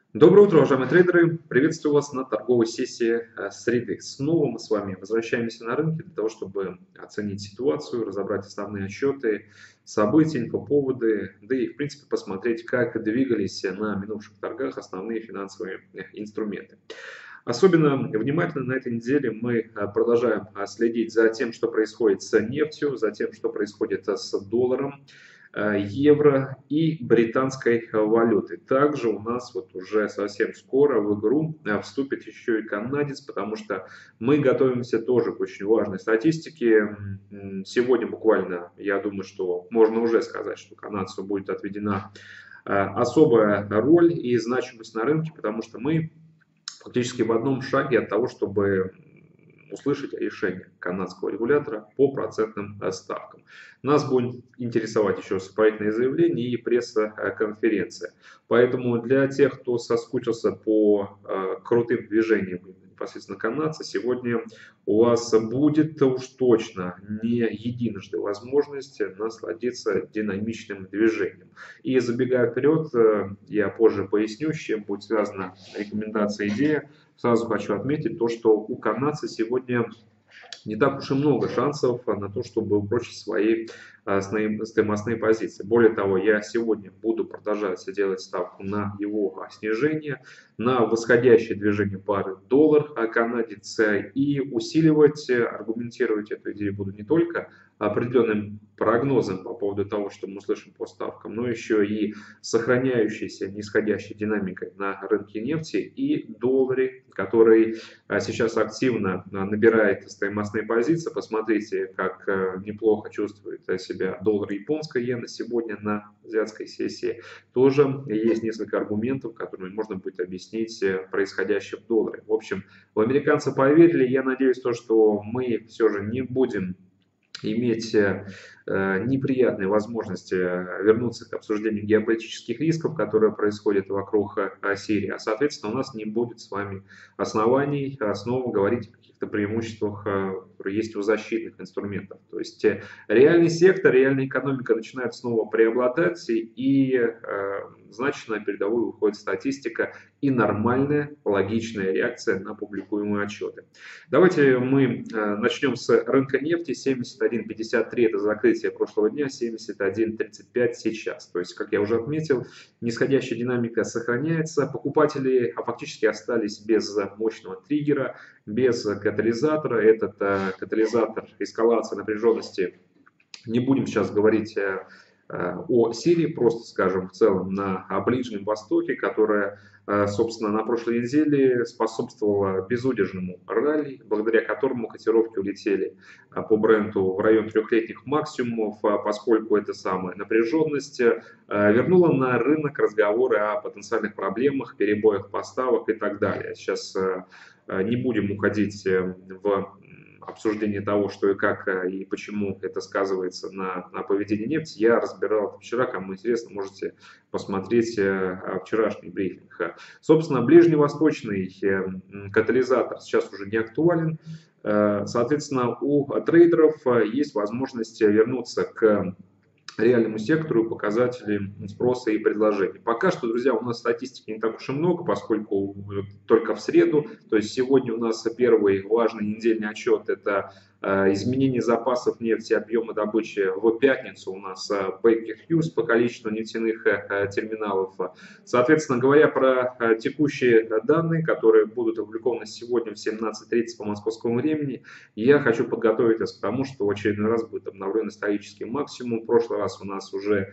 Доброе утро, уважаемые трейдеры! Приветствую вас на торговой сессии среды. Снова мы с вами возвращаемся на рынке для того, чтобы оценить ситуацию, разобрать основные отчеты, события, инфоповоды, да и, в принципе, посмотреть, как двигались на минувших торгах основные финансовые инструменты. Особенно внимательно на этой неделе мы продолжаем следить за тем, что происходит с нефтью, за тем, что происходит с долларом, евро и британской валюты. Также у нас вот уже совсем скоро в игру вступит еще и канадец, потому что мы готовимся тоже к очень важной статистике. Сегодня буквально, я думаю, что можно уже сказать, что канадцу будет отведена особая роль и значимость на рынке, потому что мы фактически в одном шаге от того, чтобы услышать решение канадского регулятора по процентным ставкам. Нас будет интересовать еще сопроводительные заявления и пресс-конференция. Поэтому для тех, кто соскучился по крутым движениям непосредственно канадца, сегодня у вас будет уж точно не единожды возможность насладиться динамичным движением. И забегая вперед, я позже поясню, с чем будет связана рекомендация, идея. Сразу хочу отметить то, что у канадца сегодня не так уж и много шансов на то, чтобы упрочить свои стоимостные позиции. Более того, я сегодня буду продолжать делать ставку на его снижение, на восходящее движение пары доллар-канадец и усиливать, аргументировать эту идею буду не только определенным прогнозом по поводу того, что мы услышим по ставкам, но еще и сохраняющейся нисходящей динамикой на рынке нефти и долларе, который сейчас активно набирает стоимостные позиции. Посмотрите, как неплохо чувствует себя доллар японской иены сегодня на азиатской сессии. Тоже есть несколько аргументов, которыми можно будет объяснить происходящее в долларе. В общем, в американцы поверили. Я надеюсь, что мы все же не будем иметь неприятные возможности вернуться к обсуждению геополитических рисков, которые происходят вокруг Сирии. А соответственно, у нас не будет с вами оснований снова говорить о каких-то преимуществах, которые есть у защитных инструментов. То есть реальный сектор, реальная экономика начинает снова преобладать, и значит на передовую выходит статистика и нормальная, логичная реакция на публикуемые отчеты. Давайте мы начнем с рынка нефти. 71.53 это закрытие прошлого дня, 71.35 сейчас. То есть, как я уже отметил, нисходящая динамика сохраняется. Покупатели фактически остались без мощного триггера, без катализатора. Этот катализатор эскалации напряженности, не будем сейчас говорить о Сирии, просто скажем в целом на Ближнем Востоке, которая, собственно, на прошлой неделе способствовала безудержному ралли, благодаря которому котировки улетели по бренду в район трехлетних максимумов, поскольку эта самая напряженность вернула на рынок разговоры о потенциальных проблемах, перебоях поставок и так далее. Сейчас не будем уходить в обсуждение того, что и как и почему это сказывается на поведении нефти, я разбирал это вчера. Кому интересно, можете посмотреть вчерашний брифинг. Собственно, ближневосточный катализатор сейчас уже не актуален. Соответственно, у трейдеров есть возможность вернуться к реальному сектору и показатели спроса и предложения. Пока что, друзья, у нас статистики не так уж и много, поскольку только в среду, то есть сегодня у нас первый важный недельный отчет, это изменение запасов нефти, объема добычи. В пятницу у нас Baker Hughes по количеству нефтяных терминалов. Соответственно, говоря про текущие данные, которые будут опубликованы сегодня в 17:30 по московскому времени, я хочу подготовить вас к тому, что в очередной раз будет обновлен исторический максимум. В прошлый раз у нас уже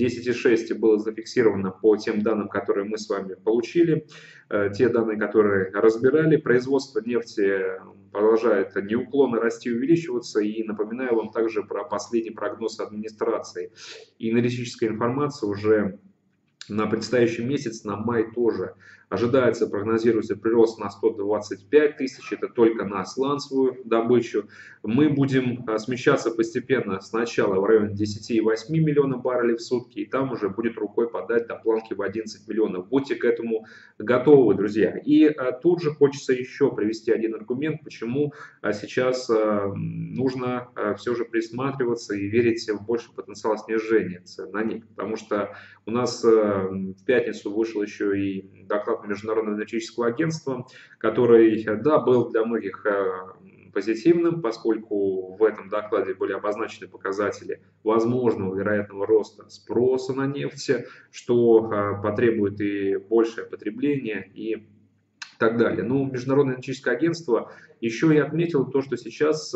10,6 было зафиксировано по тем данным, которые мы с вами получили, те данные, которые разбирали. Производство нефти продолжает неуклонно расти и увеличиваться. И напоминаю вам также про последний прогноз администрации. И аналитическая информация уже на предстоящий месяц, на май тоже ожидается, прогнозируется прирост на 125 тысяч, это только на сланцевую добычу. Мы будем смещаться постепенно сначала в районе 10,8 миллионов баррелей в сутки, и там уже будет рукой подать до планки в 11 миллионов. Будьте к этому готовы, друзья. И тут же хочется еще привести один аргумент, почему сейчас нужно все же присматриваться и верить в больший потенциал снижения цен на нефть. Потому что у нас в пятницу вышел еще и доклад Международного энергетического агентства, который, да, был для многих позитивным, поскольку в этом докладе были обозначены показатели возможного вероятного роста спроса на нефть, что потребует и большее потребление, и так далее. Но Международное энергетическое агентство еще и отметило то, что сейчас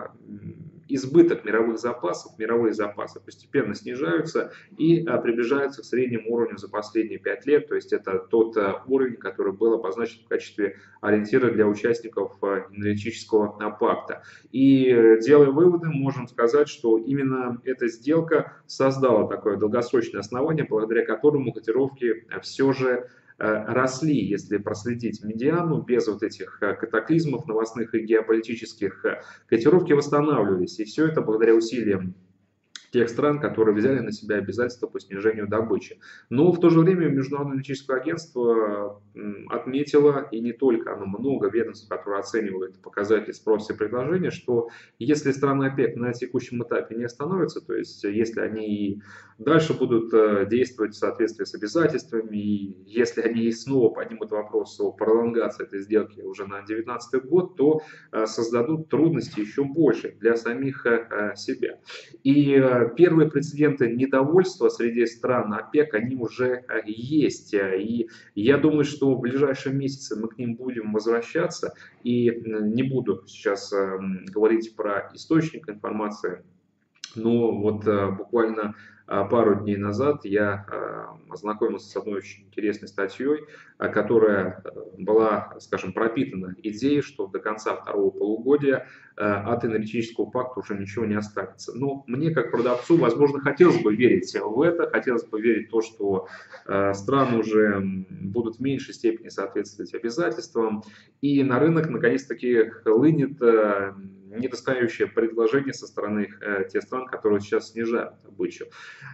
избыток мировые запасы постепенно снижаются и приближаются к среднему уровню за последние 5 лет. То есть это тот уровень, который был обозначен в качестве ориентира для участников энергетического пакта. И делая выводы, можем сказать, что именно эта сделка создала такое долгосрочное основание, благодаря которому котировки все же росли, если проследить медиану, без вот этих катаклизмов новостных и геополитических, котировки восстанавливались. И все это благодаря усилиям тех стран, которые взяли на себя обязательства по снижению добычи. Но в то же время Международное энергетическое агентство отметило, и не только оно, много ведомств, которые оценивают показатели спроса и предложения, что если страны ОПЕК на текущем этапе не остановятся, то есть если они и дальше будут действовать в соответствии с обязательствами, и если они снова поднимут вопрос о пролонгации этой сделки уже на 2019 год, то создадут трудности еще больше для самих себя. И первые прецеденты недовольства среди стран ОПЕК, они уже есть. И я думаю, что в ближайшие месяцы мы к ним будем возвращаться. И не буду сейчас говорить про источник информации, но вот буквально пару дней назад я ознакомился с одной очень интересной статьей, которая была, скажем, пропитана идеей, что до конца второго полугодия от энергетического пакта уже ничего не останется. Но мне, как продавцу, возможно, хотелось бы верить в это, хотелось бы верить в то, что страны уже будут в меньшей степени соответствовать обязательствам, и на рынок наконец-таки хлынет недостающее предложение со стороны тех стран, которые сейчас снижают добычу.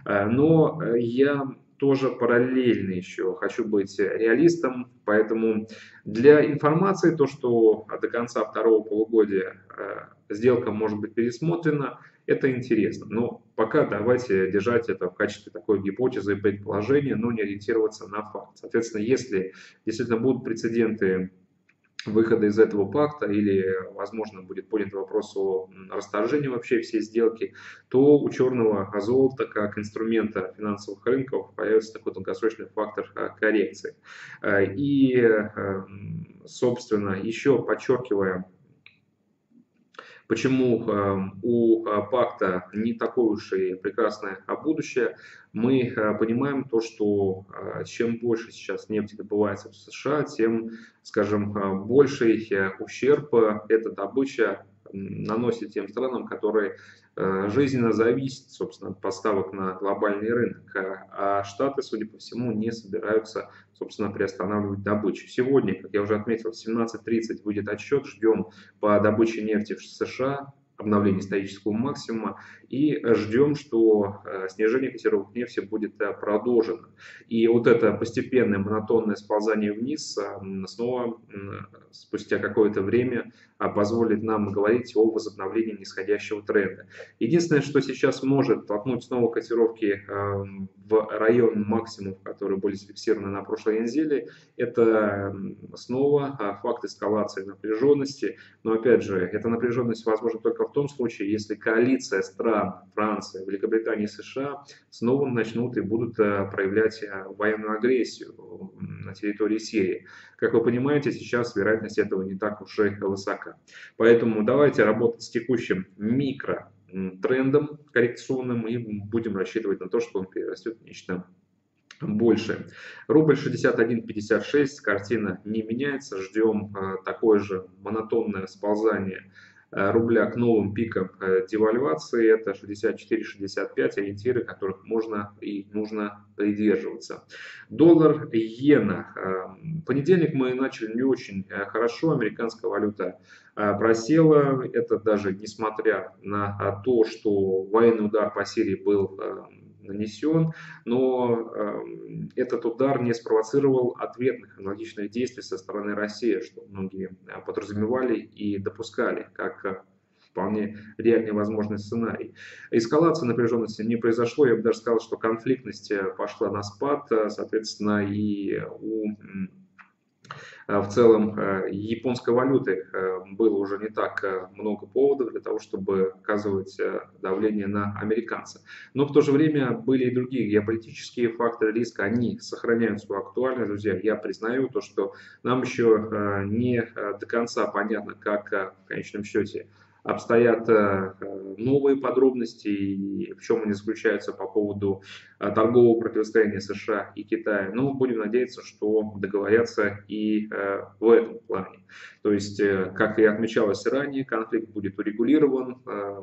Но я тоже параллельно еще хочу быть реалистом, поэтому для информации то, что до конца второго полугодия сделка может быть пересмотрена, это интересно. Но пока давайте держать это в качестве такой гипотезы и предположения, но не ориентироваться на факт. Соответственно, если действительно будут прецеденты выхода из этого пакта или, возможно, будет поднят вопрос о расторжении вообще всей сделки, то у черного золота как инструмента финансовых рынков появится такой долгосрочный фактор коррекции. И, собственно, еще подчеркивая, почему у пакта не такое уж и прекрасное будущее, мы понимаем то, что чем больше сейчас нефти добывается в США, тем, скажем, больший ущерб эта добыча наносит тем странам, которые жизненно зависят, собственно, от поставок на глобальный рынок. А Штаты, судя по всему, не собираются, собственно, приостанавливать добычу. Сегодня, как я уже отметил, в 17:30 выйдет отчет, ждем по добыче нефти в США, обновление исторического максимума, и ждем, что снижение котировок нефти будет продолжено. И вот это постепенное монотонное сползание вниз снова спустя какое-то время позволит нам говорить о возобновлении нисходящего тренда. Единственное, что сейчас может толкнуть снова котировки в район максимумов, которые были зафиксированы на прошлой неделе, это снова факт эскалации напряженности. Но опять же, эта напряженность возможна только в том случае, если коалиция стран Франция, Великобритания и США снова начнут и будут проявлять военную агрессию на территории Сирии. Как вы понимаете, сейчас вероятность этого не так уж и высока. Поэтому давайте работать с текущим микротрендом коррекционным и будем рассчитывать на то, что он перерастет в нечто больше. Рубль 61.56, картина не меняется, ждем такое же монотонное сползание рубля к новым пикам девальвации, это 64-65, ориентиры, которых можно и нужно придерживаться. Доллар, иена. Понедельник мы начали не очень хорошо, американская валюта просела, это даже несмотря на то, что военный удар по Сирии был нанесен, но этот удар не спровоцировал ответных аналогичных действий со стороны России, что многие подразумевали и допускали как вполне реальный возможный сценарий. Эскалации напряженности не произошло, я бы даже сказал, что конфликтность пошла на спад, соответственно, и у В целом японской валюты было уже не так много поводов для того, чтобы оказывать давление на американцев. Но в то же время были и другие геополитические факторы риска, они сохраняют свою актуальность, друзья. Я признаю то, что нам еще не до конца понятно, как в конечном счете обстоят новые подробности и в чем они заключаются по поводу торгового противостояния США и Китая. Но будем надеяться, что договорятся и в этом плане. То есть, как и отмечалось ранее, конфликт будет урегулирован,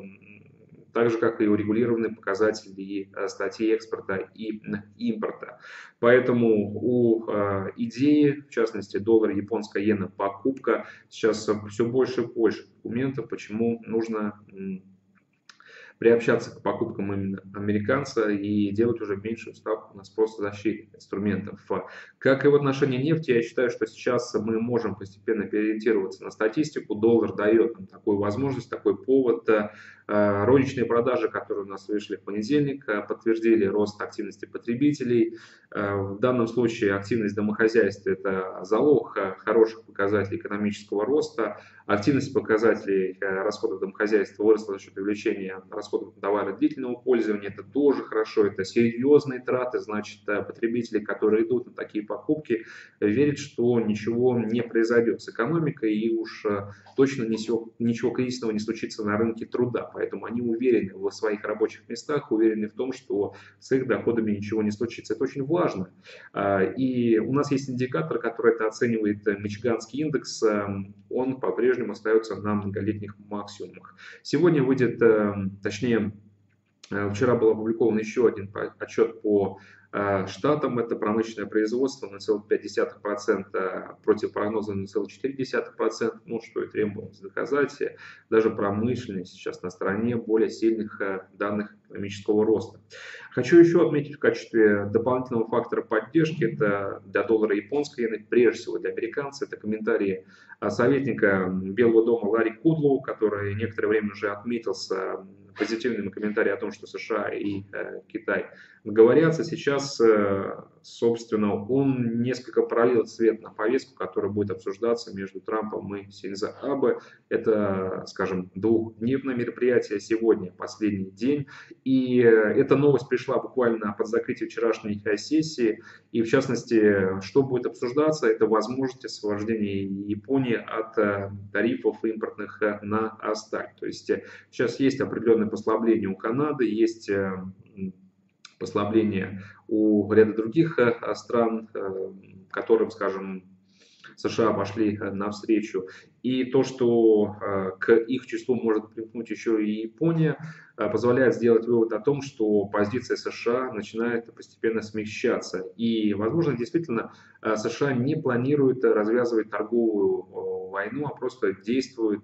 так же, как и урегулированы показатели и статьи экспорта и импорта. Поэтому у идеи, в частности, доллар, японская иена, покупка, сейчас все больше и больше документов, почему нужно приобщаться к покупкам именно американца и делать уже меньшую ставку на спрос защитных инструментов. Как и в отношении нефти, я считаю, что сейчас мы можем постепенно переориентироваться на статистику. Доллар дает нам такую возможность, такой повод. Розничные продажи, которые у нас вышли в понедельник, подтвердили рост активности потребителей. В данном случае активность домохозяйств – это залог хороших показателей экономического роста. Активность показателей расходов домохозяйства выросла за счет увеличения расходов на товары длительного пользования. Это тоже хорошо, это серьезные траты, значит, потребители, которые идут на такие покупки, верят, что ничего не произойдет с экономикой и уж точно ничего кризисного не случится на рынке труда. Поэтому они уверены в своих рабочих местах, уверены в том, что с их доходами ничего не случится. Это очень важно. И у нас есть индикатор, который это оценивает, Мичиганский индекс. Он по-прежнему остается на многолетних максимумах. Сегодня выйдет, точнее, вчера был опубликован еще один отчет по штатам. Это промышленное производство на 0,5% против прогноза на 0,4%, ну, что и требовалось доказать. Даже промышленность сейчас на стороне более сильных данных экономического роста. Хочу еще отметить в качестве дополнительного фактора поддержки, это для доллара японской иены, прежде всего для американцев, это комментарии советника Белого дома Ларри Кудлоу, который некоторое время уже отметился позитивными комментариями о том, что США и Китай договорятся. Сейчас, собственно, он несколько пролил свет на повестку, которая будет обсуждаться между Трампом и Синдзо Абе. Это, скажем, двухдневное мероприятие, сегодня последний день. И эта новость пришла буквально под закрытие вчерашней сессии. И, в частности, что будет обсуждаться, это возможность освобождения Японии от тарифов импортных на сталь. То есть сейчас есть определенное послабление у Канады, есть послабление у ряда других стран, которым, скажем, США пошли навстречу. И то, что к их числу может примкнуть еще и Япония, позволяет сделать вывод о том, что позиция США начинает постепенно смягчаться. И, возможно, действительно США не планируют развязывать торговую войну, а просто действуют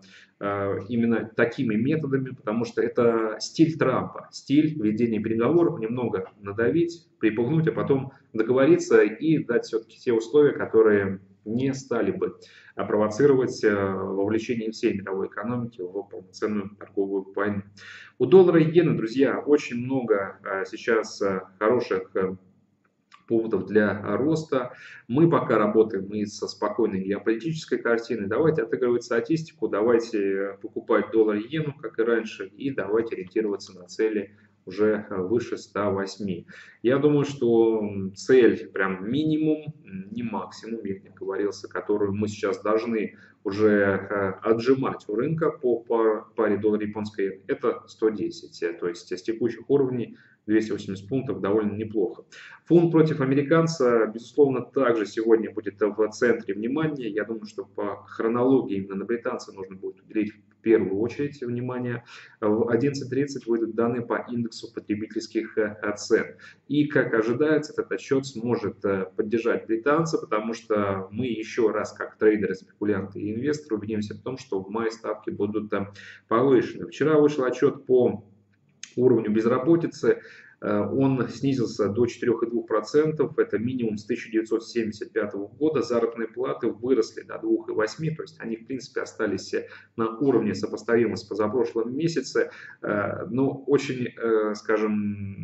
именно такими методами, потому что это стиль Трампа, стиль ведения переговоров, немного надавить, припугнуть, а потом договориться и дать все-таки те условия, которые не стали бы провоцировать вовлечение всей мировой экономики в полноценную торговую войну. У доллара и иены, друзья, очень много сейчас хороших поводов для роста. Мы пока работаем и со спокойной геополитической картиной. Давайте отыгрывать статистику, давайте покупать доллар и иену, как и раньше, и давайте ориентироваться на цели уже выше 108. Я думаю, что цель прям минимум, не максимум, я не оговорился, которую мы сейчас должны уже отжимать у рынка по паре доллар-японской иены, это 110. То есть с текущих уровней 280 пунктов довольно неплохо. Фунт против американца, безусловно, также сегодня будет в центре внимания. Я думаю, что по хронологии именно на британца нужно будет уделить в первую очередь внимание. В 11:30 выйдут данные по индексу потребительских цен. И, как ожидается, этот отчет сможет поддержать британца, потому что мы еще раз, как трейдеры, спекулянты и инвесторы, убедимся в том, что в мае ставки будут повышены. Вчера вышел отчет по уровню безработицы. Он снизился до 4,2%, это минимум с 1975 года. Заработные платы выросли до 2,8%, то есть они, в принципе, остались на уровне сопоставимом с позапрошлым месяцем. Но очень, скажем,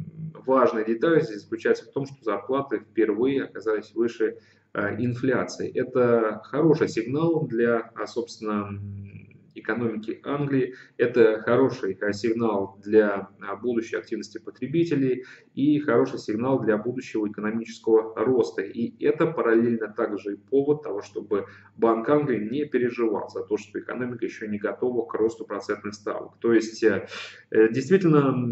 важная деталь здесь заключается в том, что зарплаты впервые оказались выше инфляции. Это хороший сигнал для, собственно, экономики Англии. Это хороший сигнал для будущей активности потребителей и хороший сигнал для будущего экономического роста. И это параллельно также и повод того, чтобы Банк Англии не переживал за то, что экономика еще не готова к росту процентных ставок. То есть действительно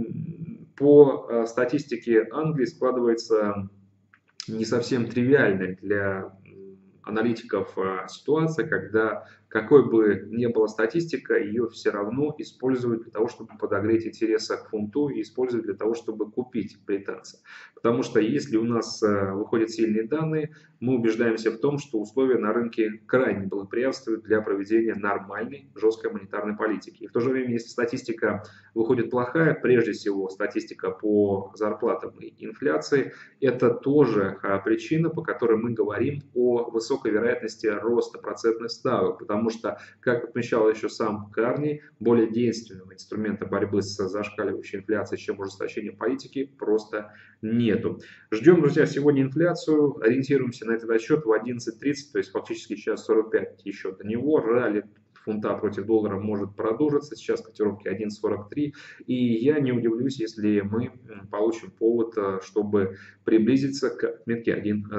по статистике Англии складывается не совсем тривиальная для аналитиков ситуация, когда какой бы ни была статистика, ее все равно используют для того, чтобы подогреть интересы к фунту и используют для того, чтобы купить британца. Потому что если у нас выходят сильные данные, мы убеждаемся в том, что условия на рынке крайне благоприятствуют для проведения нормальной жесткой монетарной политики. И в то же время, если статистика выходит плохая, прежде всего статистика по зарплатам и инфляции, это тоже причина, по которой мы говорим о высокой вероятности роста процентных ставок, потому что, как отмечал еще сам Карни, более действенного инструмента борьбы с зашкаливающей инфляцией, чем ужесточение политики, просто нету. Ждем, друзья, сегодня инфляцию, ориентируемся на этот отчет в 11:30, то есть фактически сейчас 45 еще до него, ралли фунта против доллара может продолжиться, сейчас котировки 1.43, и я не удивлюсь, если мы получим повод, чтобы приблизиться к отметке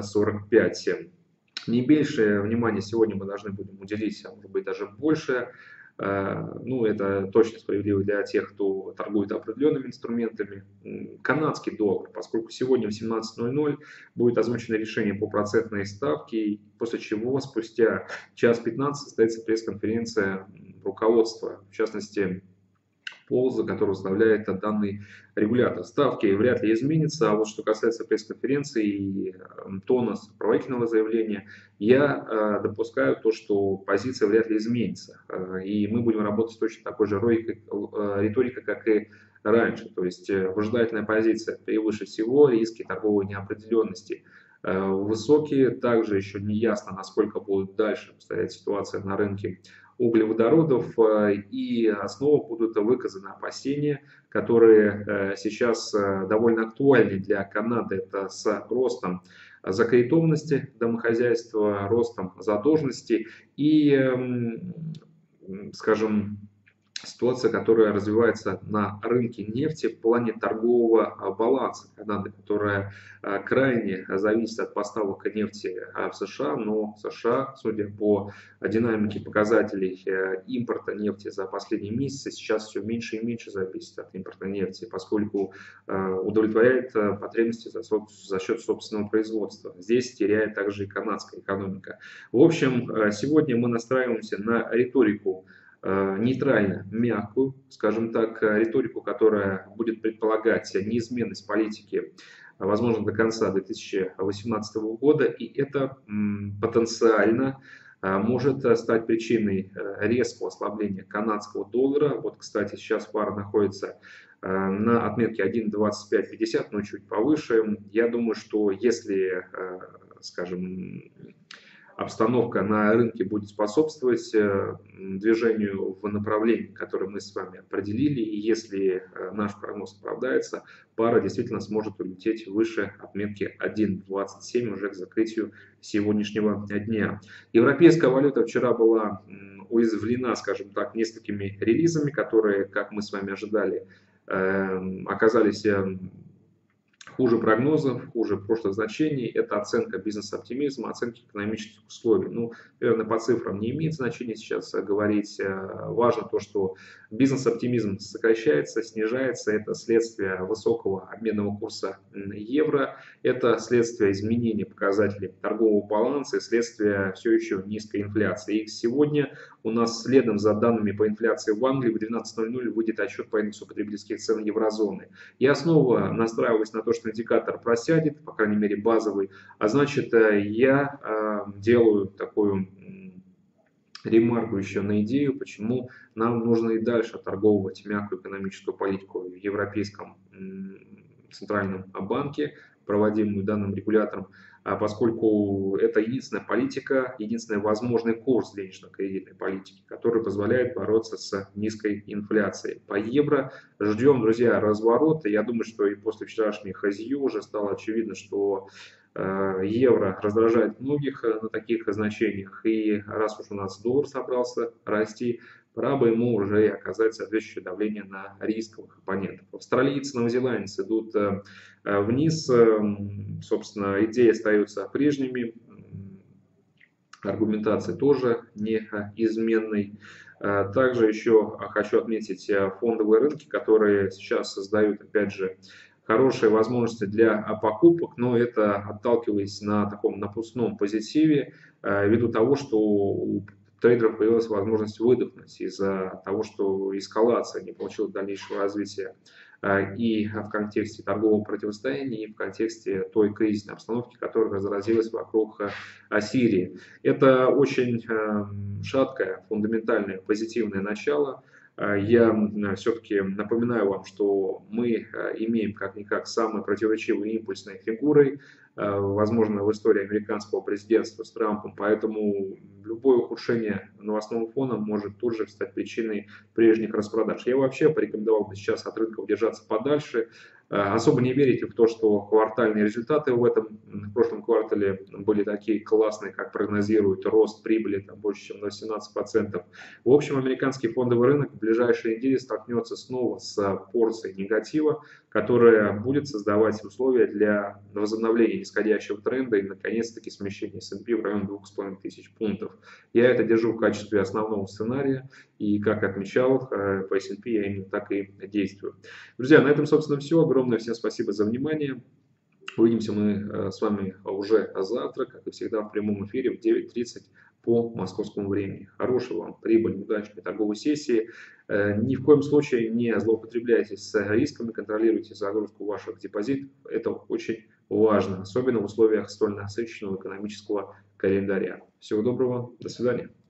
1.45. Не меньшее внимание сегодня мы должны будем уделить, а может быть даже больше. Ну, это точно справедливо для тех, кто торгует определенными инструментами. Канадский доллар, поскольку сегодня в 17:00 будет озвучено решение по процентной ставке, после чего спустя час 15 состоится пресс-конференция руководства, в частности, полза, который возглавляет данный регулятор. Ставки вряд ли изменятся, а вот что касается пресс-конференции и тона сопроводительного заявления, я допускаю то, что позиция вряд ли изменится. И мы будем работать с точно такой же риторикой, как и раньше. То есть выжидательная позиция превыше всего, риски торговой неопределенности высокие. Также еще не ясно, насколько будет дальше обстоять ситуация на рынке углеводородов, и снова будут выказаны опасения, которые сейчас довольно актуальны для Канады. Это с ростом закредитованности домохозяйства, ростом задолженности и, скажем, ситуация, которая развивается на рынке нефти в плане торгового баланса Канады, которая крайне зависит от поставок нефти в США, но США, судя по динамике показателей импорта нефти за последние месяцы, сейчас все меньше и меньше зависит от импорта нефти, поскольку удовлетворяет потребности за счет собственного производства. Здесь теряет также и канадская экономика. В общем, сегодня мы настраиваемся на риторику нейтрально мягкую, скажем так, риторику, которая будет предполагать неизменность политики, возможно, до конца 2018 года, и это потенциально может стать причиной резкого ослабления канадского доллара. Вот, кстати, сейчас пара находится на отметке 1.2550, но чуть повыше. Я думаю, что если, скажем, обстановка на рынке будет способствовать движению в направлении, которое мы с вами определили, и если наш прогноз оправдается, пара действительно сможет улететь выше отметки 1.27 уже к закрытию сегодняшнего дня. Европейская валюта вчера была уязвлена, скажем так, несколькими релизами, которые, как мы с вами ожидали, оказались хуже прогнозов, хуже прошлых значений. Это оценка бизнес-оптимизма, оценки экономических условий. Ну, наверное, по цифрам не имеет значения сейчас говорить. Важно то, что бизнес-оптимизм сокращается, снижается. Это следствие высокого обменного курса евро. Это следствие изменения показателей торгового баланса и следствие все еще низкой инфляции. И сегодня у нас следом за данными по инфляции в Англии в 12:00 выйдет отчет по индексу потребительских цен еврозоны. Я снова настраиваюсь на то, что индикатор просядет, по крайней мере базовый, а значит я делаю такую ремарку еще на идею, почему нам нужно и дальше торговывать мягкую экономическую политику в Европейском центральном банке, проводимую данным регулятором, поскольку это единственная политика, единственный возможный курс денежно-кредитной политики, который позволяет бороться с низкой инфляцией. По евро ждем, друзья, разворота. Я думаю, что и после вчерашних АЗЮ уже стало очевидно, что евро раздражает многих на таких значениях. И раз уж у нас доллар собрался расти, пора бы ему уже и оказать соответствующее давление на рисковых оппонентов. Австралийцы, новозеландцы идут вниз. Собственно, идеи остаются прежними. Аргументация тоже неизменной. Также еще хочу отметить фондовые рынки, которые сейчас создают, опять же, хорошие возможности для покупок, но это отталкиваясь на таком напускном позитиве, ввиду того, что у трейдеров появилась возможность выдохнуть из-за того, что эскалация не получила дальнейшего развития и в контексте торгового противостояния, и в контексте той кризисной обстановки, которая разразилась вокруг Сирии. Это очень шаткое, фундаментальное, позитивное начало. Я все-таки напоминаю вам, что мы имеем как-никак самые противоречивые импульсные фигуры, возможно, в истории американского президентства с Трампом, поэтому любое ухудшение новостного фона может тут же стать причиной прежних распродаж. Я вообще порекомендовал бы сейчас от рынков держаться подальше, особо не верите в то, что квартальные результаты в прошлом квартале были такие классные, как прогнозируют, рост прибыли там, больше, чем на 17%. В общем, американский фондовый рынок в ближайшие недели столкнется снова с порцией негатива, которая будет создавать условия для возобновления нисходящего тренда и, наконец-таки, смещения S&P в район 2500 пунктов. Я это держу в качестве основного сценария, и, как отмечал, по S&P я именно так и действую. Друзья, на этом, собственно, все. Огромное всем спасибо за внимание. Увидимся мы с вами уже завтра, как и всегда, в прямом эфире в 9:30 по московскому времени. Хорошего вам прибыльной, удачной торговой сессии. Ни в коем случае не злоупотребляйте с рисками, контролируйте загрузку ваших депозитов. Это очень важно, особенно в условиях столь насыщенного экономического календаря. Всего доброго, до свидания.